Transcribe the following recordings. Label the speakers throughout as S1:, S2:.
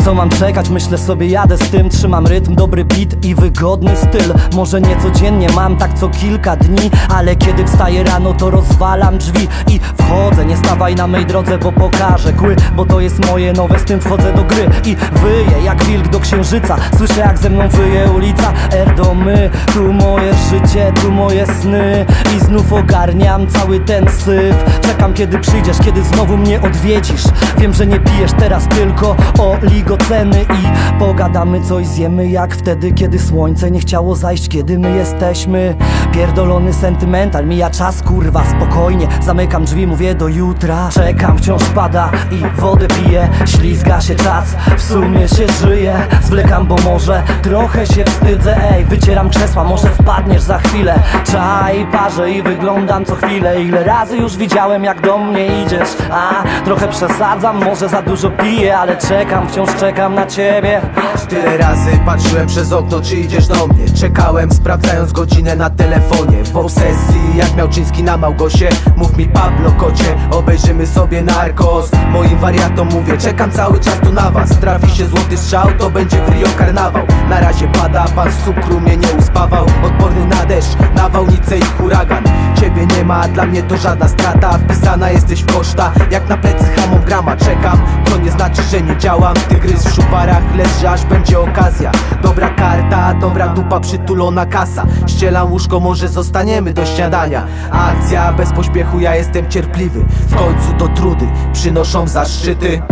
S1: Co mam czekać? Myślę sobie, jadę z tym. Trzymam rytm, dobry beat i wygodny styl. Może nie codziennie, mam tak co kilka dni, ale kiedy wstaję rano, to rozwalam drzwi i wchodzę. Nie stawaj na mej drodze, bo pokażę kły, bo to jest moje nowe, z tym wchodzę do gry i wyję jak wilk do księżyca. Słyszę jak ze mną wyje ulica. Do my, tu moje życie, tu moje sny i znów ogarniam cały ten syf. Czekam kiedy przyjdziesz, kiedy znowu mnie odwiedzisz. Wiem, że nie pijesz teraz tylko oligoceny i pogadamy coś, zjemy jak wtedy, kiedy słońce nie chciało zajść, kiedy my jesteśmy. Pierdolony sentymental, mija czas, kurwa, spokojnie. Zamykam drzwi, mówię do jutra. Czekam, wciąż pada i wodę piję. Ślizga się czas, w sumie się żyje. Zwlekam, bo może trochę się wstydzę. Ej, wycieram krzesła, może wpadniesz za chwilę. Czaj, parzę i wyglądam co chwilę. Ile razy już widziałem jak do mnie idziesz. A, trochę przesadzam, może za dużo piję, ale czekam, wciąż czekam na ciebie.
S2: Tyle razy patrzyłem przez okno, czy idziesz do mnie. Czekałem, sprawdzając godzinę na telefonie. W obsesji, jak miał Czyński na Małgosie. Mów mi Pablo, kocie, obejrzymy sobie Narcos. Moim wariatom mówię, czekam cały czas tu na was. Trafi się złoty strzał, to będzie w Rio karnawał. Na razie pada, pan z cukru mnie nie uspawał. Odporny na deszcz, nawałnicę i huragan. Ciebie nie ma, dla mnie to żadna strata. Wpisana jesteś w koszta, jak na plecy hamograma. Czekam, co nie znaczy, że nie działam. Tygrys w szuparach leży, aż będzie okazja. Dobra karta, dobra dupa, przytulona kasa. Ścielam łóżko, może zostaniemy do śniadania. Akcja bez pośpiechu, ja jestem cierpliwy. W końcu to trudy przynoszą zaszczyty.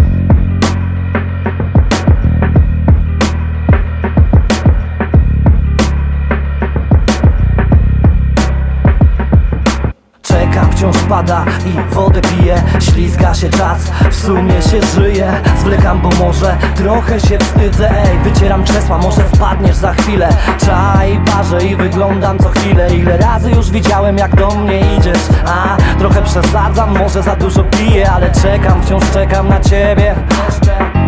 S1: Wciąż pada i wodę piję. Ślizga się czas, w sumie się żyje. Zwlekam, bo może trochę się wstydzę. Ej, wycieram krzesła, może wpadniesz za chwilę. Czaj, parzę i wyglądam co chwilę. Ile razy już widziałem jak do mnie idziesz. A, trochę przesadzam, może za dużo piję, ale czekam, wciąż czekam na ciebie.